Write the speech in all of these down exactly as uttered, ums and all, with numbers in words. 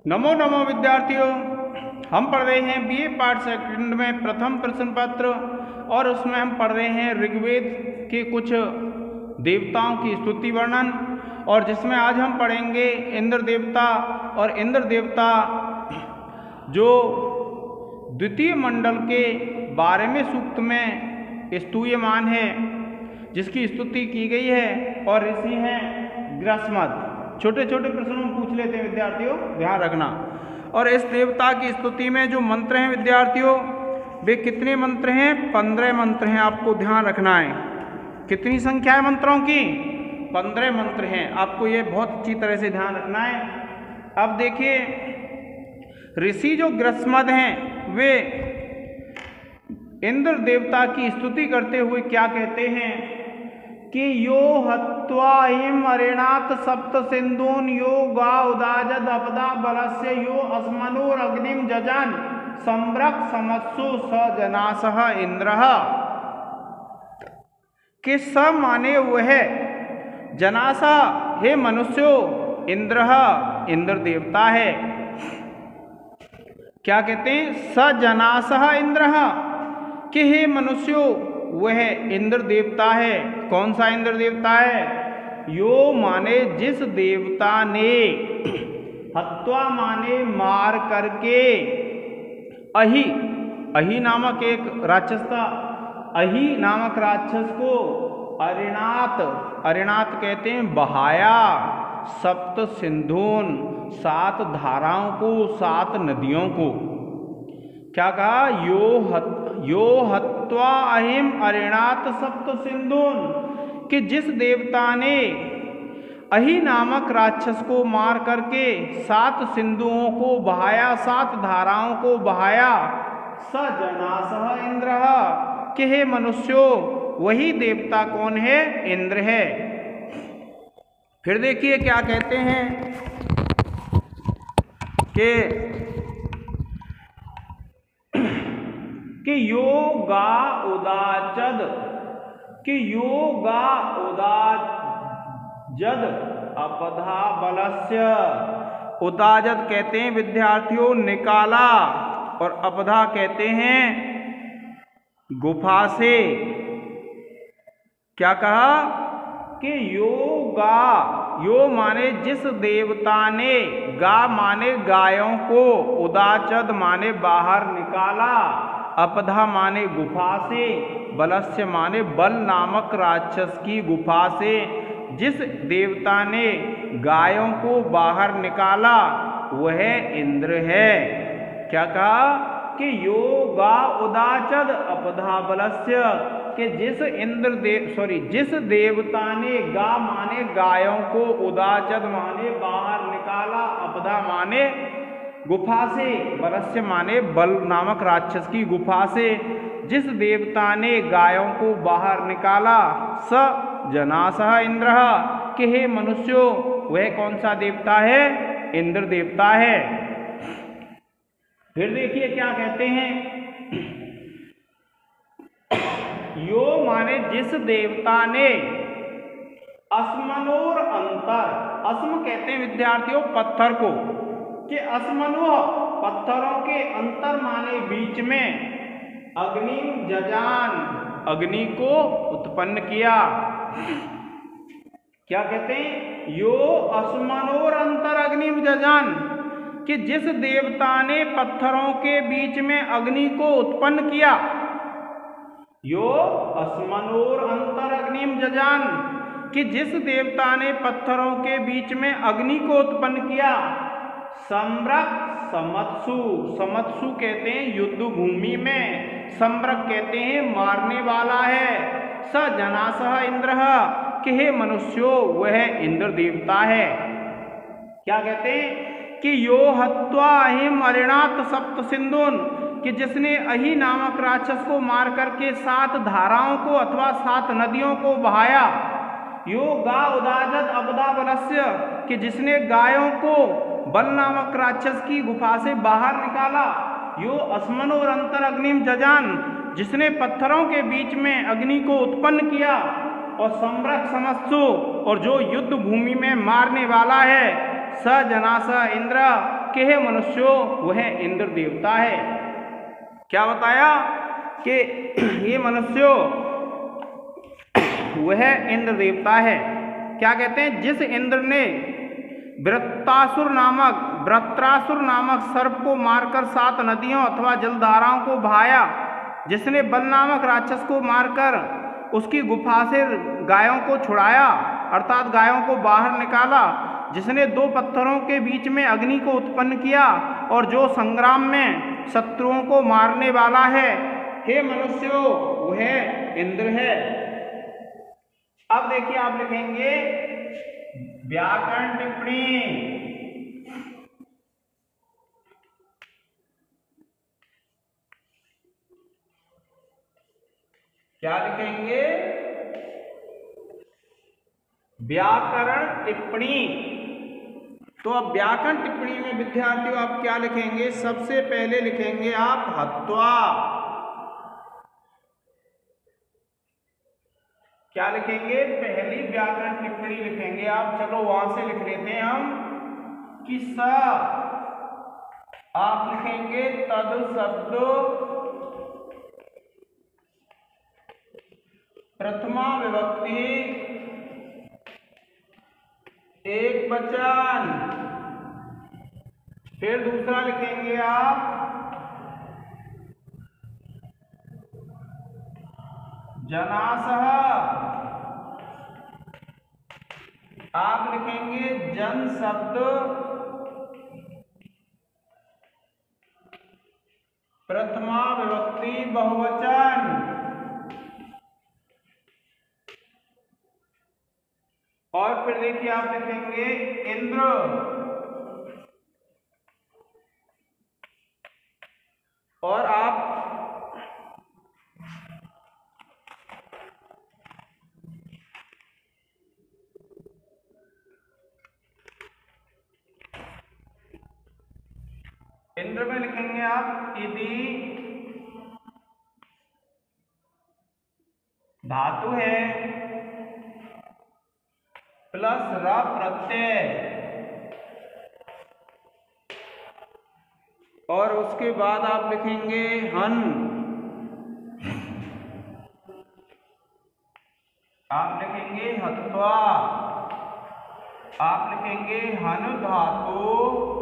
नमो नमो विद्यार्थियों, हम पढ़ रहे हैं बीए पार्ट सेकंड में प्रथम प्रश्न पत्र और उसमें हम पढ़ रहे हैं ऋग्वेद के कुछ देवताओं की स्तुति वर्णन, और जिसमें आज हम पढ़ेंगे इंद्र देवता। और इंद्र देवता जो द्वितीय मंडल के बारहवें सूक्त में स्तूयमान है, जिसकी स्तुति की गई है, और ऋषि हैं ग्रस्मद। छोटे छोटे प्रश्नों में पूछ लेते हैं विद्यार्थियों, ध्यान रखना। और इस देवता की स्तुति में जो मंत्र हैं विद्यार्थियों, वे कितने मंत्र हैं? पंद्रह मंत्र हैं, आपको ध्यान रखना है। कितनी संख्या है मंत्रों की? पंद्रह मंत्र हैं, आपको ये बहुत अच्छी तरह से ध्यान रखना है। अब देखिए, ऋषि जो ग्रस्मद हैं वे इंद्र देवता की स्तुति करते हुए क्या कहते हैं कि यो हत्वा हिम अरेणात सप्त सिंधून यो गा उदाजद अपदा बलस्य यो अस्मनोर अग्निम जजान सम्रक समत्सु स जनासह इंद्रः। कि स माने वह जनासा हे मनुष्यो, इंद्रः इंद्र देवता है। क्या कहते हैं? स जनासह इंद्रः, कि हे मनुष्यो वह इंद्र देवता है। कौन सा इंद्र देवता है? यो माने जिस देवता ने, हत्वा माने मार करके, अहि अहि नामक एक राक्षस था, अहि नामक राक्षस को अरिणात अरिणात कहते हैं बहाया, सप्त सिंधून सात धाराओं को, सात नदियों को। क्या कहा? यो हत यो हत्वा अहिम अरिणात सप्त सिंधून, कि जिस देवता ने अहि नामक राक्षस को मार करके सात सिंधुओं को बहाया, सात धाराओं को बहाया। स जनासह इंद्रः, कि हे मनुष्यों वही देवता कौन है? इंद्र है। फिर देखिए क्या कहते हैं कि कि यो गा उदाजद, कि यो गा उदाजद अपधा बलस्य। उदाजद कहते हैं विद्यार्थियों निकाला, और अपधा कहते हैं गुफा से। क्या कहा? कि यो गा, यो माने जिस देवता ने, गा माने गायों को, उदाचद माने बाहर निकाला, अपधा माने गुफा से, बलस्य माने बल नामक राक्षस की गुफा से। जिस देवता ने गायों को बाहर निकाला वह इंद्र है। क्या कहा? कि यो गा उदाचद अपधा बलस्य, कि जिस इंद्र देव सॉरी जिस देवता ने, गा माने गायों को, उदाचद माने बाहर निकाला, अपधा माने गुफा से, बलस्य माने बल नामक राक्षस की गुफा से, जिस देवता ने गायों को बाहर निकाला, स जनासह इंद्रः, कि हे मनुष्यों वह कौन सा देवता है? इंद्र देवता है। फिर देखिए क्या कहते हैं, यो माने जिस देवता ने अस्मनोर अंतर, अस्म कहते हैं विद्यार्थियों पत्थर को, कि अस्मनो पत्थरों के अंतर माने बीच में, अग्नि जजान अग्नि को उत्पन्न किया। क्या कहते हैं? यो अस्मनोर अंतर अग्नि जजान, कि जिस देवता ने पत्थरों के बीच में अग्नि को उत्पन्न किया। यो अस्मनोर अंतर अग्निम जजान, कि जिस देवता ने पत्थरों के बीच में अग्नि को उत्पन्न किया। सम्रक समत्सु, समत्सु कहते हैं युद्ध भूमि में, सम्रक कहते हैं मारने वाला है। स जनासह इंद्रः, कि हे मनुष्यों वह इंद्र देवता है। क्या कहते हैं? कि यो हत्वा अहिम अरिणात सप्त सिंधून, कि जिसने अहि नामक राक्षस को मार करके सात धाराओं को अथवा सात नदियों को बहाया। यो गा उदाजद अपदा बलस्य, कि जिसने गायों को बल नामक राक्षस की गुफा से बाहर निकाला। यो अस्मनोर अंतर अग्निम जजान, जिसने पत्थरों के बीच में अग्नि को उत्पन्न किया। और सम्रक समत्सु, और जो युद्ध भूमि में मारने वाला है। स जनास इंद्र, कि हे मनुष्यों वह इंद्र देवता है। क्या बताया कि ये मनुष्यों वह इंद्र देवता है। क्या कहते हैं, जिस इंद्र ने वृत्रासुर नामक वृत्रासुर नामक सर्प को मारकर सात नदियों अथवा जलधाराओं को बहाया, जिसने बल नामक राक्षस को मारकर उसकी गुफा से गायों को छुड़ाया अर्थात गायों को बाहर निकाला, जिसने दो पत्थरों के बीच में अग्नि को उत्पन्न किया और जो संग्राम में शत्रुओं को मारने वाला है, हे मनुष्यों वह इंद्र है। अब देखिए आप लिखेंगे व्याकरण टिप्पणी। क्या लिखेंगे, व्याकरण टिप्पणी। तो अब व्याकरण टिप्पणी में विद्यार्थियों आप क्या लिखेंगे, सबसे पहले लिखेंगे आप हत्वा। क्या लिखेंगे, पहली व्याकरण टिप्पणी लिखेंगे आप। चलो वहां से लिख लेते हैं हम कि स आप लिखेंगे तद शब्द प्रथमा विभक्ति एक वचन। फिर दूसरा लिखेंगे आप जनासह। आप लिखेंगे जन शब्द प्रथमा विभक्ति बहुवचन। और फिर देखिए आप लिखेंगे इंद्र। और आप इंद्र में लिखेंगे आप यदि धातु है प्लस र प्रत्यय और उसके बाद आप लिखेंगे हन। आप लिखेंगे हत्वा। आप लिखेंगे हन धातु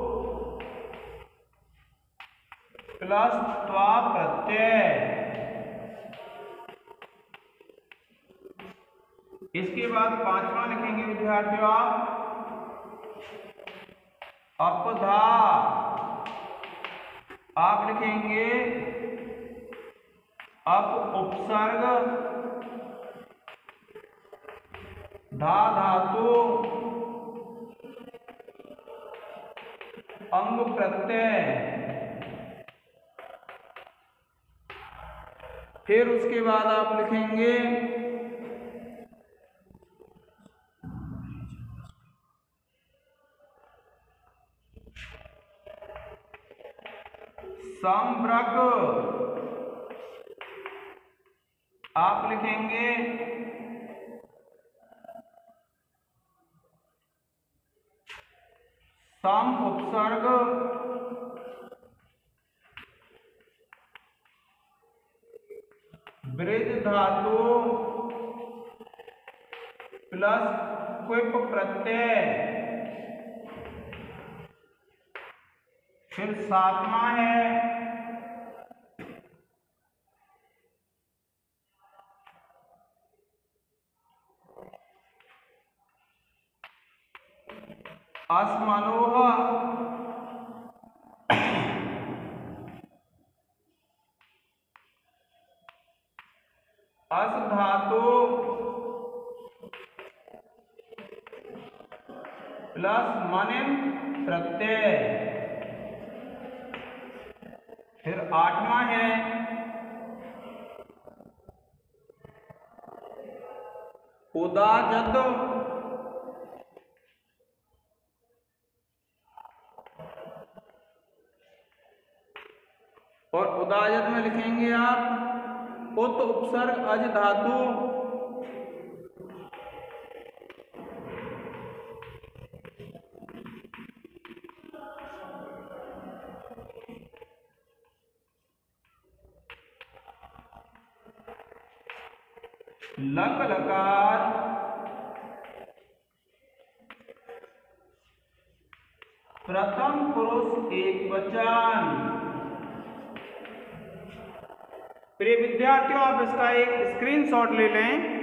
प्लस त्वा प्रत्यय। इसके बाद पांचवा लिखेंगे विद्यार्थियों आप अपधा। आप लिखेंगे अप उपसर्ग धा धातु अंग प्रत्यय। फिर उसके बाद आप लिखेंगे संव्रक। आप लिखेंगे सम उपसर्ग ब्रिज धातु प्लस क्विप प्रत्यय। फिर सातवां है अस्मनोह। अस धातु प्लस मनिन प्रत्यय। फिर आठवां है उदाजत। और उदाजत में लिखेंगे आप उत उपसर्ग अज धातु लक लकार प्रथम पुरुष एक वचन। प्रिय विद्यार्थियों, आप इसका एक स्क्रीनशॉट ले लें।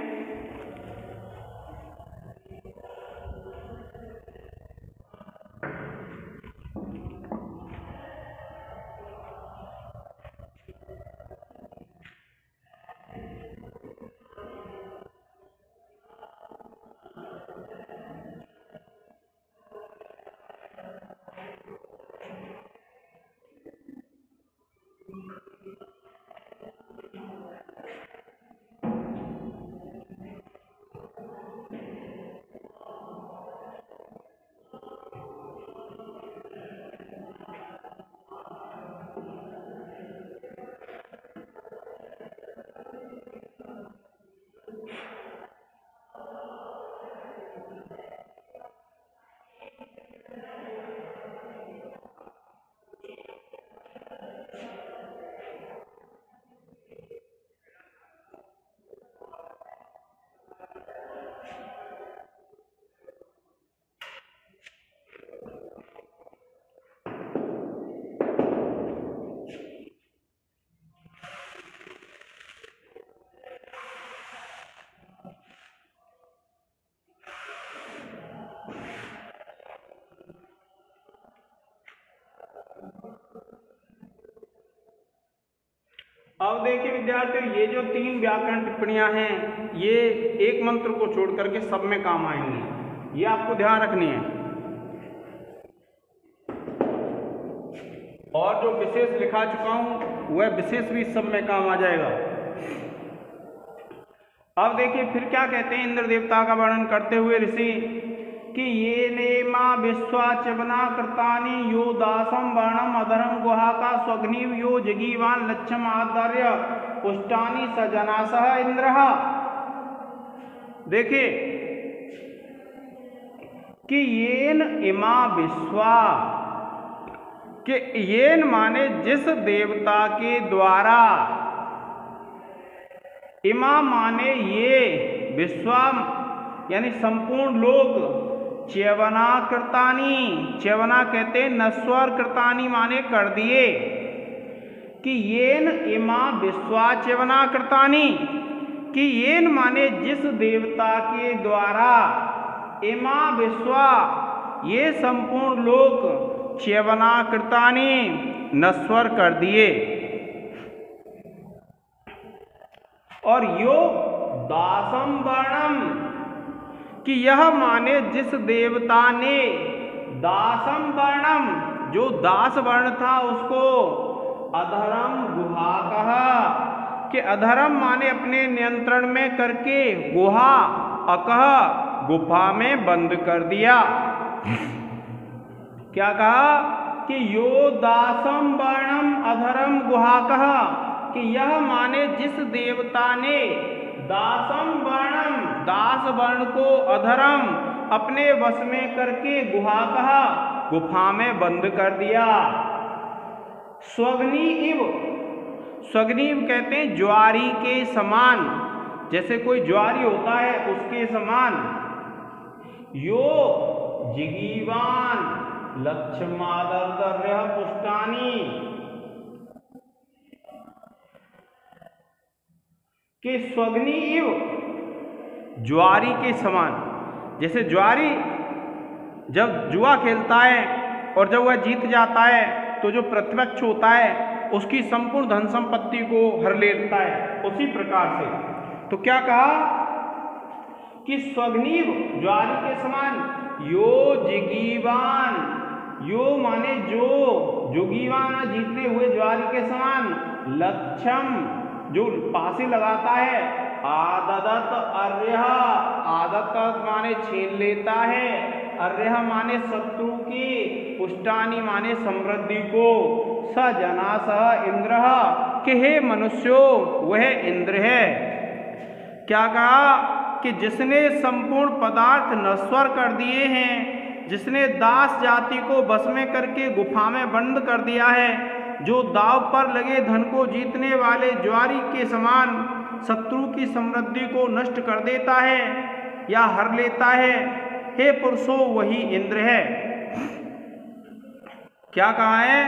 अब देखिए विद्यार्थियों, ये जो तीन व्याकरण टिप्पणियां हैं ये एक मंत्र को छोड़ करके सब में काम आएंगी, ये आपको ध्यान रखनी है। और जो विशेष लिखा चुका हूं वह विशेष भी सब में काम आ जाएगा। अब देखिए फिर क्या कहते हैं इंद्र देवता का वर्णन करते हुए ऋषि कि ये नेमा विश्वाचवना कृतानि यो दासम वर्णम अधरम गुहाका स्वग्निव यो जगीवान लक्ष्यम आदर्य पुष्टानि सजनासह इंद्र। देखिए कि येन इमा विश्वा, कि येन माने जिस देवता के द्वारा, इमा माने ये, विश्वा यानी संपूर्ण लोक, च्यवना कृतानि, च्यवना कहते हैं नस्वर, कृतानि माने कर दिए, कि येन इमा विश्वा च्यवना कृतानि, कि येन माने जिस देवता के द्वारा, इमा विश्वा ये संपूर्ण लोक, च्यवना कृतानि नस्वर कर दिए। और यो दासम वर्णम, कि यह माने जिस देवता ने, दासम वर्णम जो दास वर्ण था उसको, अधरम गुहा कहा, कि अधरम माने अपने नियंत्रण में करके, गुहा अकह गुफा में बंद कर दिया। क्या कहा कि यो दासम वर्णम अधरम गुहा कहा, कि यह माने जिस देवता ने दासम वर्णम दास वर्ण को अधरम अपने वश में करके गुहा कहा, गुफा में बंद कर दिया। स्वग्नि इव, स्वग्निव कहते हैं ज्वारी के समान, जैसे कोई ज्वारी होता है उसके समान। यो जिगीवान लक्ष्मादर्य पुष्टानी, कि स्वग्नि इव ज्वारी के समान, जैसे ज्वारी जब जुआ खेलता है और जब वह जीत जाता है तो जो प्रतिपक्ष होता है उसकी संपूर्ण धन संपत्ति को हर लेता है, उसी प्रकार से। तो क्या कहा कि स्वग्निव ज्वारी के समान, यो जिगीवान, यो माने जो, जुगीवान जीतते हुए ज्वारी के समान, लक्ष्यम जो पासे लगाता है, आददत अर्य, आदत माने छीन लेता है, अर्य माने शत्रु की, पुष्टानी माने समृद्धि को, स जना स इंद्र, कि हे मनुष्यो वह इंद्र है। क्या कहा कि जिसने संपूर्ण पदार्थ नश्वर कर दिए हैं, जिसने दास जाति को बस में करके गुफा में बंद कर दिया है, जो दाव पर लगे धन को जीतने वाले ज्वारी के समान शत्रु की समृद्धि को नष्ट कर देता है या हर लेता है। हे पुरुषों, वही इंद्र है। क्या कहा है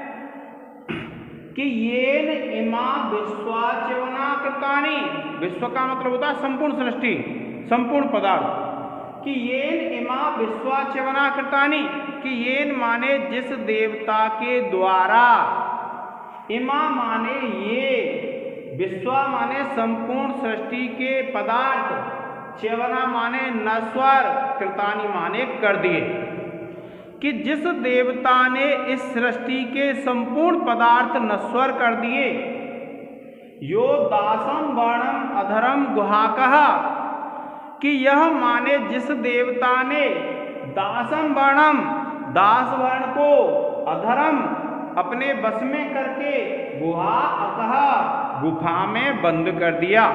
कि येन इमा विश्वाच्यवना कृतानि, विश्व का मतलब होता है संपूर्ण सृष्टि, संपूर्ण पदार्थ, कि येन इमा विश्वाच्यवना कृतानि, कि येन माने जिस देवता के द्वारा, इमा माने ये, विश्वा माने संपूर्ण सृष्टि के पदार्थ, च्यवना माने नश्वर, कृतानि माने कर दिए, कि जिस देवता ने इस सृष्टि के संपूर्ण पदार्थ नश्वर कर दिए। यो दासम वर्णम अधरम गुहाकः, कि यह माने जिस देवता ने दासम वर्णम, दास वर्ण को, अधरम अपने बस में करके, गुहा अकः गुफा में बंद कर दिया।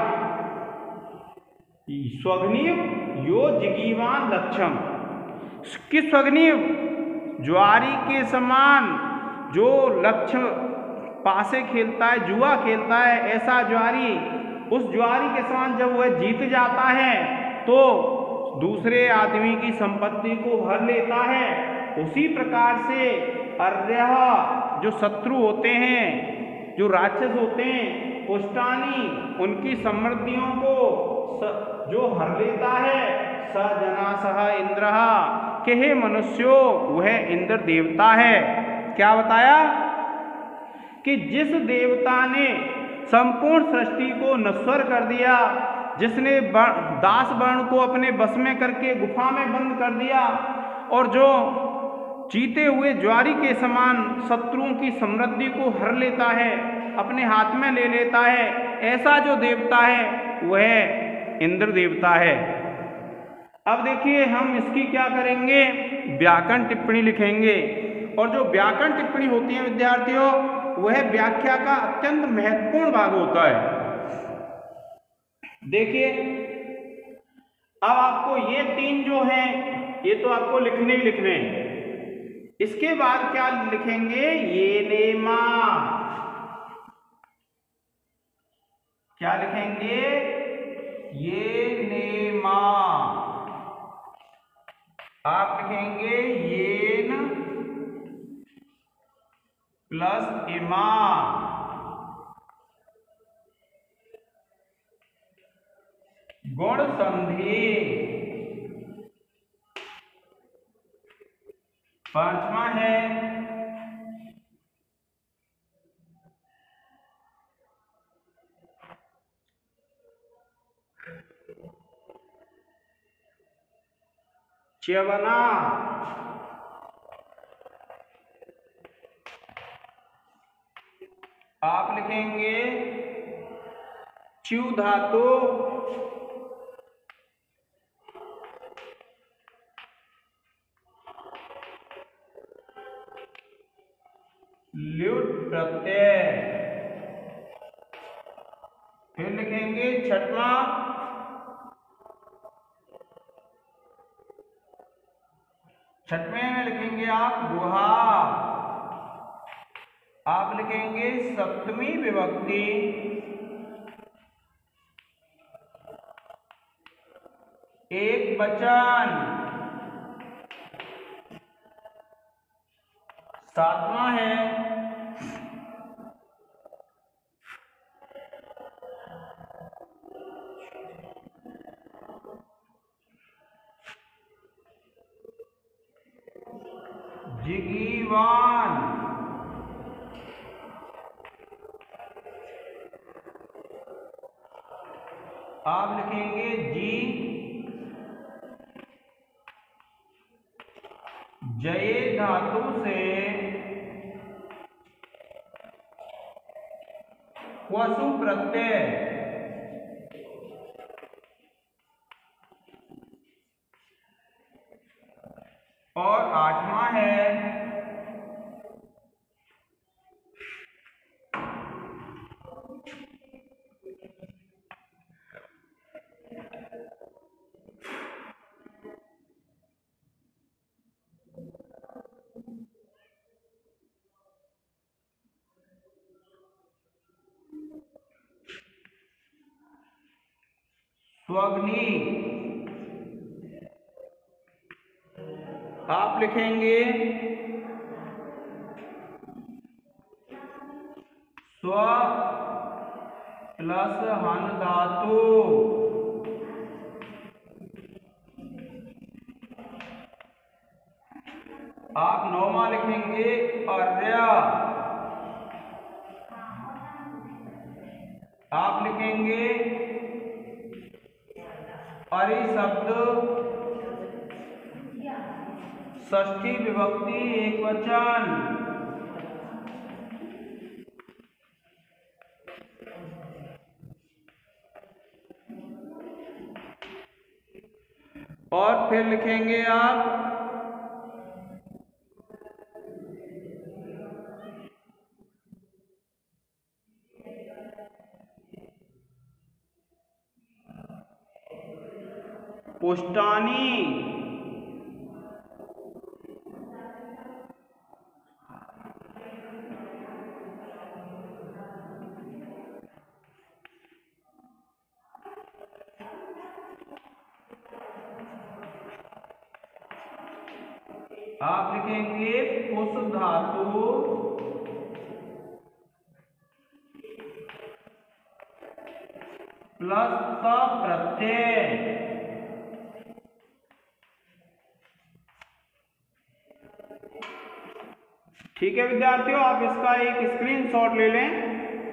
स्वग्नीव यो जिगीवान लक्षम, कि स्वग्नीव ज्वारी के समान जो लक्ष्य पासे खेलता है, जुआ खेलता है, ऐसा ज्वारी, उस ज्वारी के समान जब वह जीत जाता है तो दूसरे आदमी की संपत्ति को हर लेता है। उसी प्रकार से अर्य जो शत्रु होते हैं, जो राक्षस होते हैं, पुष्टानी उनकी समृद्धियों को जो हर लेता है। स जना सह इंद्र, के हे मनुष्यों, वह इंद्र देवता है। क्या बताया कि जिस देवता ने संपूर्ण सृष्टि को नश्वर कर दिया, जिसने दास वर्ण को अपने बस में करके गुफा में बंद कर दिया, और जो जीते हुए ज्वारी के समान शत्रुओं की समृद्धि को हर लेता है, अपने हाथ में ले लेता है, ऐसा जो देवता है वह इंद्र देवता है। अब देखिए हम इसकी क्या करेंगे, व्याकरण टिप्पणी लिखेंगे। और जो व्याकरण टिप्पणी होती है विद्यार्थियों, वह व्याख्या का अत्यंत महत्वपूर्ण भाग होता है। देखिए अब आपको ये तीन जो हैं, ये तो आपको लिखने ही लिखने हैं। इसके बाद क्या लिखेंगे, ये नेमा, क्या लिखेंगे, ये नेमा। आप लिखेंगे येन प्लस इमा, गुण संधि। पांचवा है च्यवना। आप लिखेंगे च्यू धातु ल्युट प्रत्यय। फिर लिखेंगे छठवां छठवें में लिखेंगे आप गुहा। आप लिखेंगे सप्तमी विभक्ति एक वचन। सातवां है जिगीवान। आप लिखेंगे जी जय धातु से वसु प्रत्यय। और आठवां है स्वग्नि। आप लिखेंगे स्व प्लस हन धातु। आप नौमा लिखेंगे अर्य। आप लिखेंगे अरि शब्द षष्ठी विभक्ति एक वचन। और फिर लिखेंगे आप पुष्टानी। आप लिखेंगे पुष धातु प्लस स प्रत्यय। ठीक है विद्यार्थियों, आप इसका एक स्क्रीनशॉट ले लें।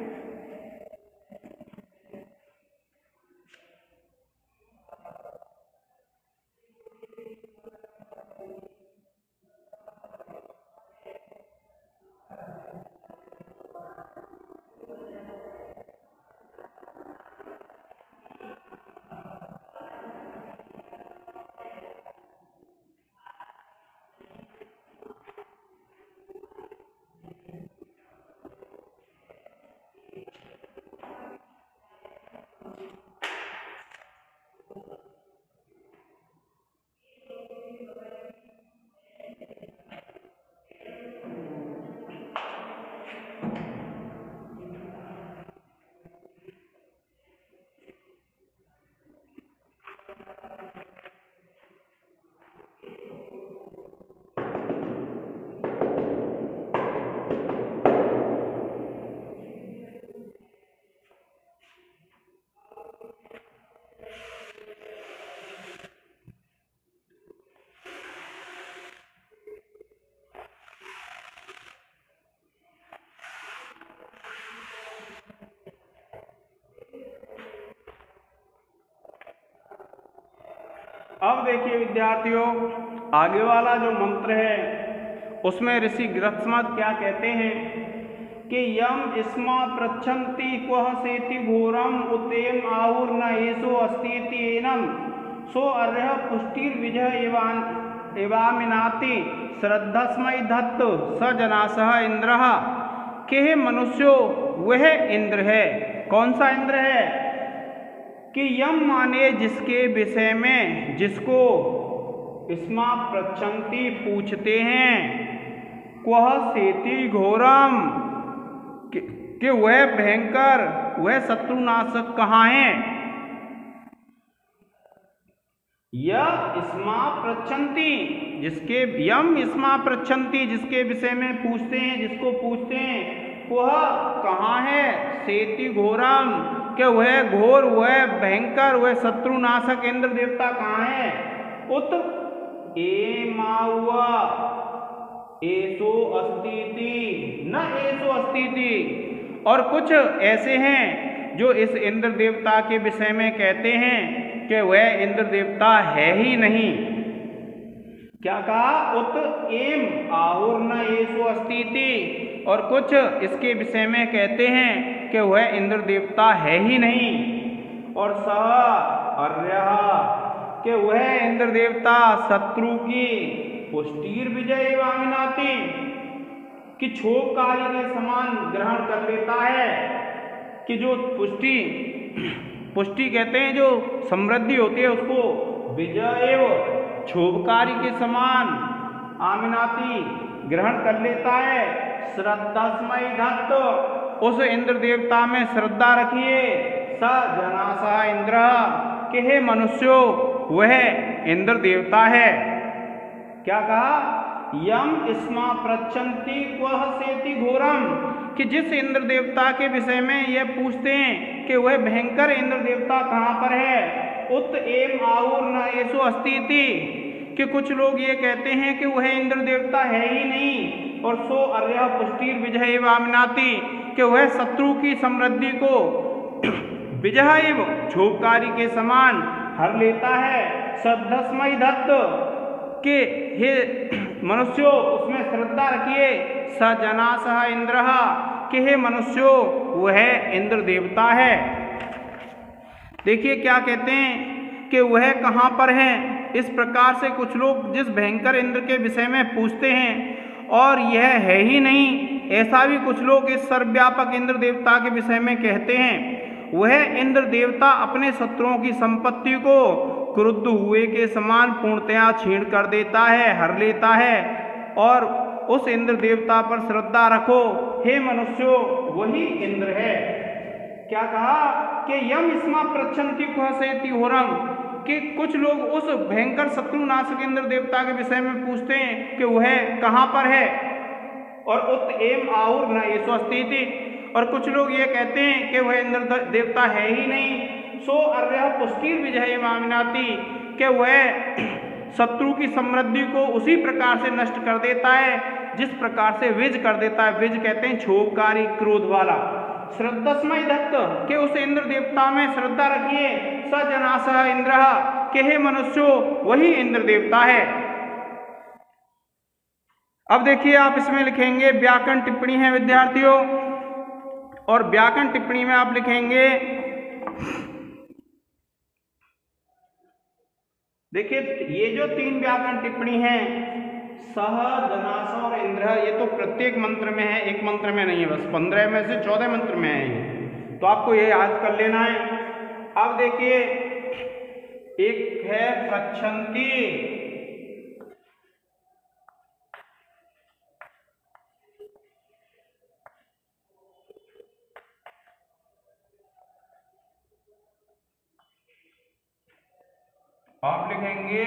अब देखिए विद्यार्थियों, आगे वाला जो मंत्र है उसमें ऋषि गृहस्मद क्या कहते हैं कि यम इस्मा पृच्छन्ति क्वः सेति घोरम उतेम आहुर न एषो अस्तीति एनम सो अर्यः पुष्टिर विजय एवान एवामिनाति श्रद्धस्मय धत्त स जनासः इंद्रः। के हे मनुष्यो, वह इंद्र है। कौन सा इंद्र है? कि यम माने जिसके विषय में, जिसको इस्मा पृच्छन्ति पूछते हैं, क्वः सेति घोरम कि, कि वह भयंकर, वह शत्रुनाशक कहाँ है। यम इस्मा पृच्छन्ति, जिसके यम इस्मा पृच्छन्ति जिसके विषय में पूछते हैं, जिसको पूछते हैं, वह कहाँ है। सेति घोरम कि वह घोर, वह भयंकर, वह शत्रुनाशक इंद्र देवता कहाँ है। उत ए माउआ एसो अस्तिति न एसो अस्तिति। और कुछ ऐसे हैं जो इस इंद्र देवता के विषय में कहते हैं कि वह इंद्र देवता है ही नहीं। क्या कहा? उत एम आहुर न एसो अस्तिति। और कुछ इसके विषय में कहते हैं कि वह इंद्र देवता है ही नहीं। और सह अर्यः कि वह इंद्र देवता शत्रु की पुष्टिर विजय वामिनाति कि क्षोभ कार्य के समान ग्रहण कर लेता है। कि जो पुष्टि पुष्टि कहते हैं, जो समृद्धि होती है उसको विजय क्षोभकारी के समान आमिनाति ग्रहण कर लेता है। श्रद्धास्मय धत्त, उस इंद्र देवता में श्रद्धा रखिए। स जनासा इंद्र, कि हे मनुष्यों वह इंद्र देवता है। क्या कहा? यम स्मा प्रच्छन्ति क्वः सेति घोरम, कि जिस इंद्र देवता के विषय में यह पूछते हैं कि वह भयंकर इंद्र देवता कहाँ पर है, उत एम आउर न एसो अस्तिति, कि कुछ लोग ये कहते हैं कि वह इंद्र देवता है ही नहीं, और सो अर्य पुष्टिर विजय वामनाति, कि वह शत्रु की समृद्धि को विजय झोंकारी के समान हर लेता है। सद्धस्मय दत्त, के हे मनुष्यों उसमें श्रद्धा रखिए। स जना सह इंद्र, कि हे मनुष्यों वह इंद्र देवता है। देखिए क्या कहते हैं कि वह कहाँ पर है। इस प्रकार से कुछ लोग जिस भयंकर इंद्र के विषय में पूछते हैं और यह है ही नहीं, ऐसा भी कुछ लोग इस सर्वव्यापक इंद्र देवता के विषय में कहते हैं। वह इंद्र देवता अपने शत्रुओं की संपत्ति को क्रुद्ध हुए के समान पूर्णतया छीण कर देता है, हर लेता है, और उस इंद्र देवता पर श्रद्धा रखो। हे मनुष्यों वही इंद्र है। क्या कहा कि यम स्मा प्रच्छन्ति क्वः सेति घोरम, कि कुछ लोग उस भयंकर शत्रुनाशक इंद्र देवता के विषय में पूछते हैं कि वह कहाँ पर है, और उत एम आउर न एसो अस्तिति, और कुछ लोग ये कहते हैं कि वह इंद्र देवता है ही नहीं। सो अर्य पुष्टिर विजय वामिनाति, कि वह शत्रु की समृद्धि को उसी प्रकार से नष्ट कर देता है जिस प्रकार से विज कर देता है। विज कहते हैं क्षोभकारी, क्रोध वाला। श्रद्धस्मय दत्त, के उस इंद्र देवता में श्रद्धा रखिए। स जनासह इंद्र, के हे मनुष्यों वही इंद्र देवता है। अब देखिए आप इसमें लिखेंगे व्याकरण टिप्पणी है विद्यार्थियों, और व्याकरण टिप्पणी में आप लिखेंगे, देखिए ये जो तीन व्याकरण टिप्पणी है, सह जनास और इंद्र, ये तो प्रत्येक मंत्र में है, एक मंत्र में नहीं है, बस पंद्रह में से चौदह मंत्र में है ये, तो आपको ये याद कर लेना है। अब देखिए एक है प्रच्छन्ति, आप लिखेंगे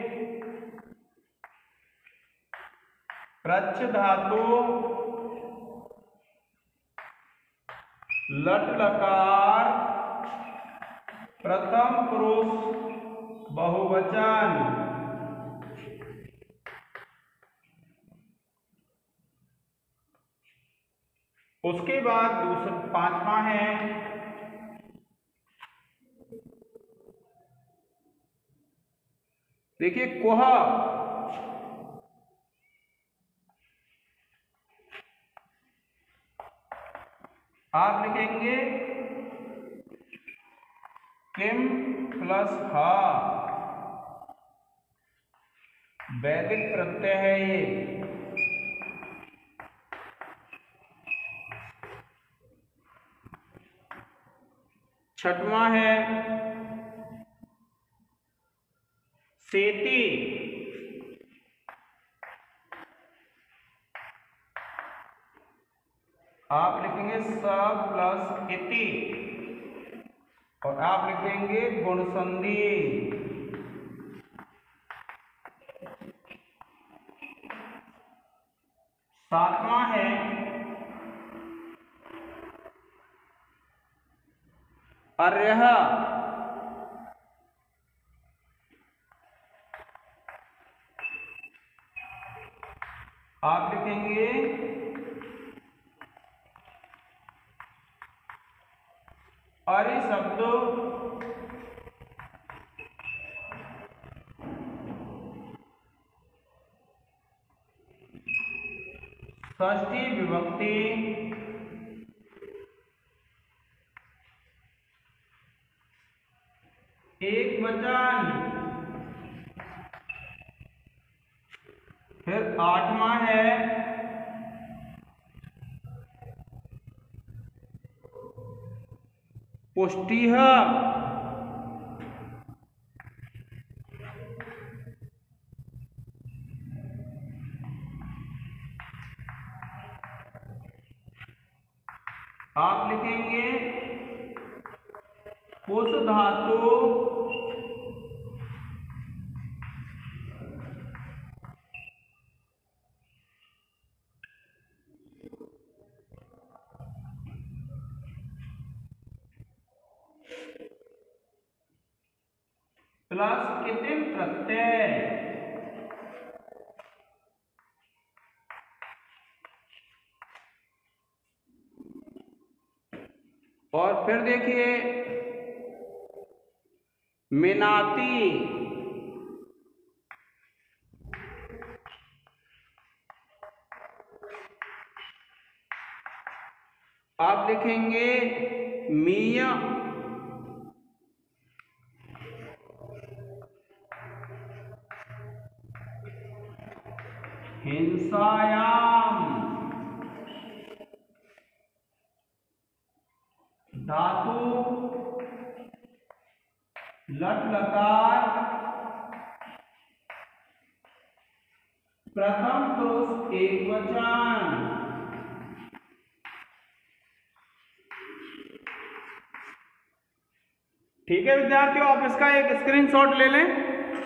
प्रच्छ धातु लट लकार प्रथम पुरुष बहुवचन। उसके बाद दूसरा पांचवा है देखिए कोह, आप लिखेंगे किम प्लस हा, वैदिक प्रत्यय है ये। छठवां है सेति, आप लिखेंगे स प्लस इति, और आप लिखेंगे गुण संधि। सातवां है अर्यः, आप लिखेंगे अरि शब्द षष्ठी विभक्ति एक वचन। फिर आठवां है पुष्टिः, आप लिखेंगे पुष धातु प्लस इतिन प्रत्यय। और फिर देखिए मिनाती, आप लिखेंगे मीय, हिंसायाम, धातु लट लकार प्रथम पुरुष एकवचन। ठीक है विद्यार्थियों, आप इसका एक स्क्रीनशॉट ले लें।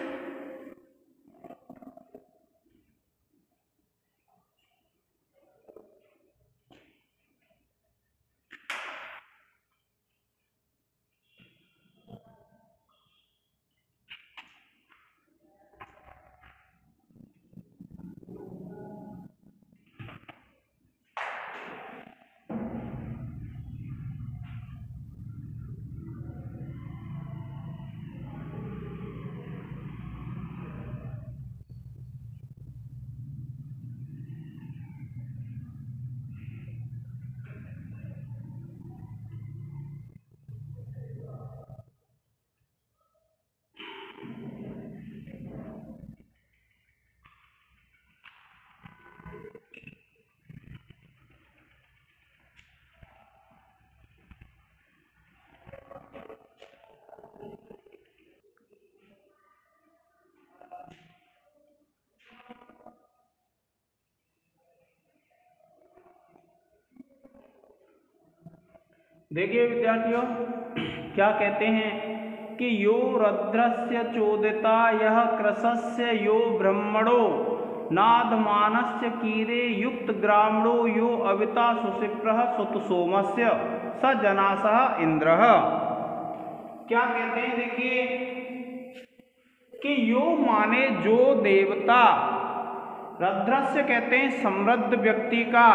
देखिए विद्यार्थियों क्या कहते हैं कि यो रद्रस्य चोदिता यह कृशस्य यो ब्रह्मणो नादमानस्य कीरे युक्त ग्रामणो यो अविता सुशिप्रः सुत सोमस्य स जनासः इंद्रः। क्या कहते हैं देखिए कि यो माने जो देवता, रद्रस्य कहते हैं समृद्ध व्यक्ति का,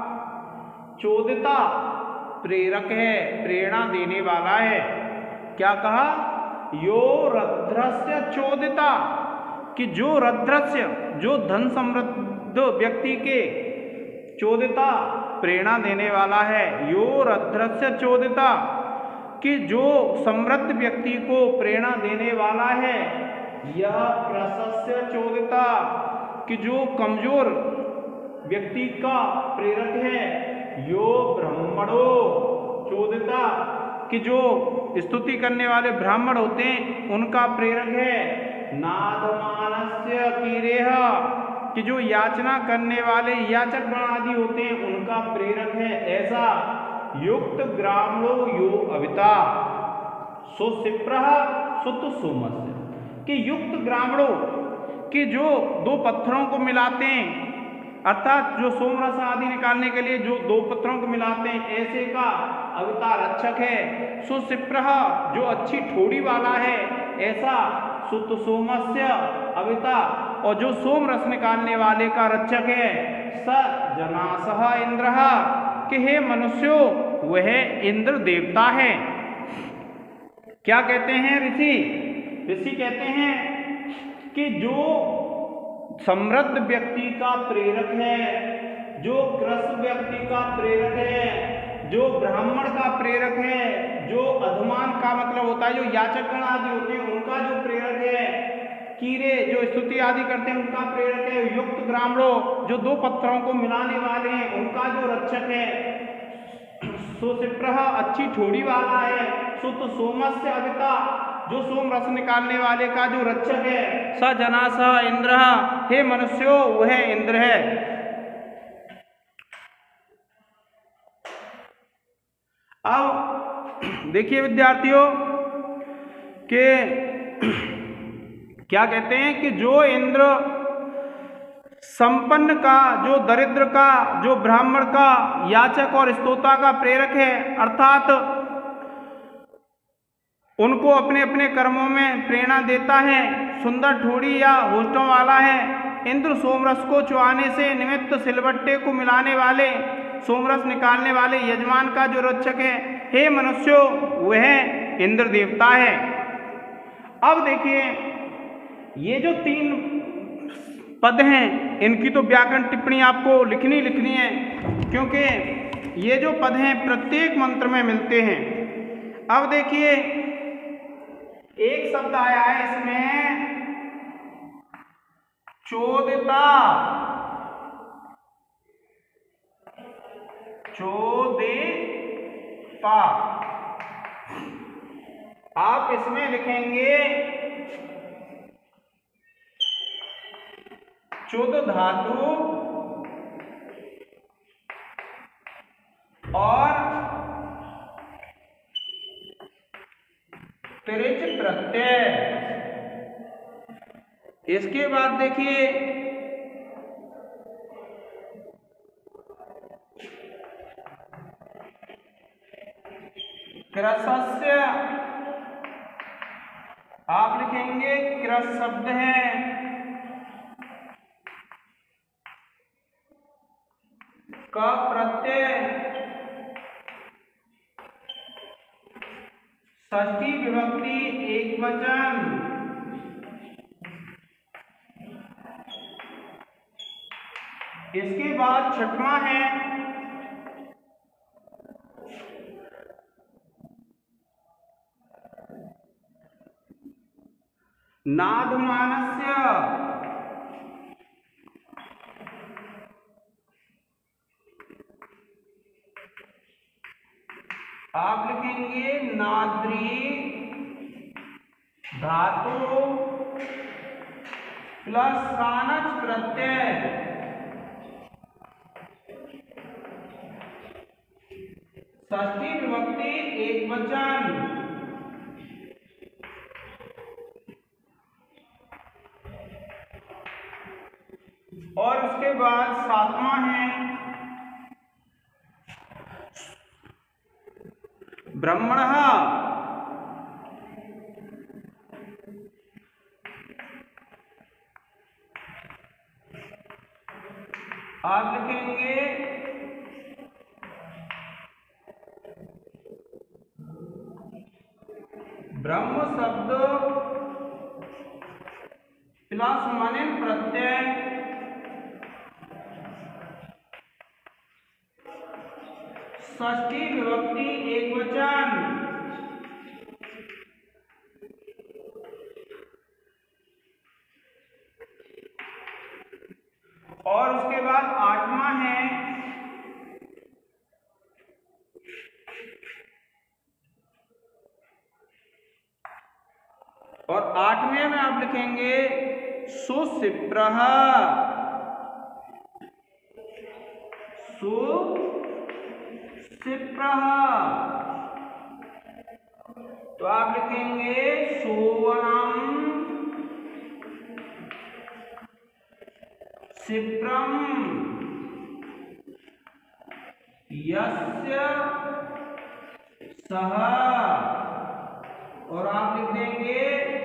चोदिता प्रेरक है, प्रेरणा देने वाला है। क्या कहा? यो रद्रस्य चोदिता, कि जो रद्रस्य जो धन समृद्ध व्यक्ति के, चोदिता प्रेरणा देने वाला है। यो रद्रस्य चोदिता, कि जो समृद्ध व्यक्ति को प्रेरणा देने वाला है। यह कृशस्य चोदिता, कि जो कमजोर व्यक्ति का प्रेरक है। यो ब्राह्मणो चोदिता, कि जो स्तुति करने वाले ब्राह्मण होते हैं उनका प्रेरक है। नादमानस्य कीरेह, कि जो याचना करने वाले याचक गण आदि होते हैं उनका प्रेरक है। ऐसा युक्त ग्रामणो यो अविता सुशिप्रः सुत सोमस्य, कि युक्त ग्रामणों, कि जो दो पत्थरों को मिलाते हैं, अर्थात जो सोमरस आदि निकालने के लिए जो दो पत्थरों को मिलाते हैं, ऐसे का अविता रक्षक है। सुशिप्रः, जो अच्छी ठोड़ी वाला है, ऐसा सुत सोमस्य अविता, और जो सोम रस निकालने वाले का रक्षक है। स जनासः इंद्रः, कि हे मनुष्यों वह इंद्र देवता है। क्या कहते हैं ऋषि? ऋषि कहते हैं कि जो समृद्ध व्यक्ति का प्रेरक है, जो कृश व्यक्ति का प्रेरक है, जो ब्राह्मण का प्रेरक है, जो अधमान का मतलब होता है जो याचक गण आदि होते हैं उनका जो प्रेरक है, कीरे जो स्तुति आदि करते हैं उनका प्रेरक है। युक्त ग्रामणों, जो दो पत्थरों को मिलाने वाले हैं उनका जो रक्षक है। सुशिप्रः, अच्छी ठोड़ी वाला है। सुत सोमस्य अविता, जो सोम रस निकालने वाले का जो रक्षक है। स जनासः इंद्रः, हे मनुष्यों वह इंद्र है। अब देखिए विद्यार्थियों के क्या कहते हैं कि जो इंद्र संपन्न का, जो दरिद्र का, जो ब्राह्मण का, याचक और स्तोता का प्रेरक है, अर्थात उनको अपने अपने कर्मों में प्रेरणा देता है। सुंदर ठोड़ी या होठों वाला है। इंद्र सोमरस को चुआने से निमित्त सिलबट्टे को मिलाने वाले, सोमरस निकालने वाले यजमान का जो रक्षक है, हे मनुष्यों, वह इंद्र देवता है। अब देखिए, ये जो तीन पद हैं, इनकी तो व्याकरण टिप्पणी आपको लिखनी लिखनी है, क्योंकि ये जो पद हैं प्रत्येक मंत्र में मिलते हैं। अब देखिए, एक शब्द आया है इसमें चोदिता, चोदिता। आप इसमें लिखेंगे चोद धातु और त्रिच प्रत्यय। इसके बाद देखिए, कृशस्य, आप लिखेंगे कृश शब्द है, का प्रत्यय षष्ठी विभक्ति एक वचन। इसके बाद छठवां है नादमानस्य, आप लिखेंगे नाद्री धातु प्लस कानच प्रत्यय, षष्ठी विभक्ति एक वचन। और उसके बाद सातवां है ब्रह्मणः, आप लिखेंगे ब्रह्म शब्द प्लस मनिन प्रत्यय, षष्ठी विभक्ति एक वचन। और उसके बाद आठवां है और आठवें में आप लिखेंगे सुशिप्रः, सुशिप्रः। तो आप लिखेंगे सुवर्णम शिप्रम यस्य सह, और आप लिख देंगे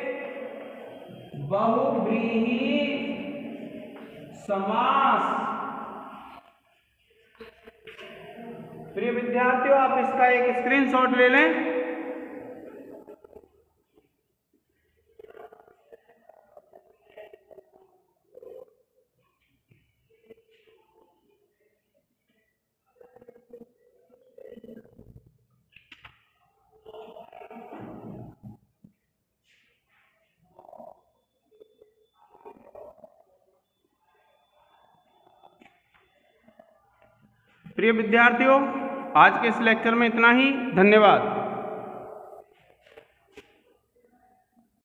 बहुव्रीहि समास। प्रिय विद्यार्थियों, आप इसका एक स्क्रीनशॉट ले लें। प्रिय विद्यार्थियों, आज के इस लेक्चर में इतना ही। धन्यवाद।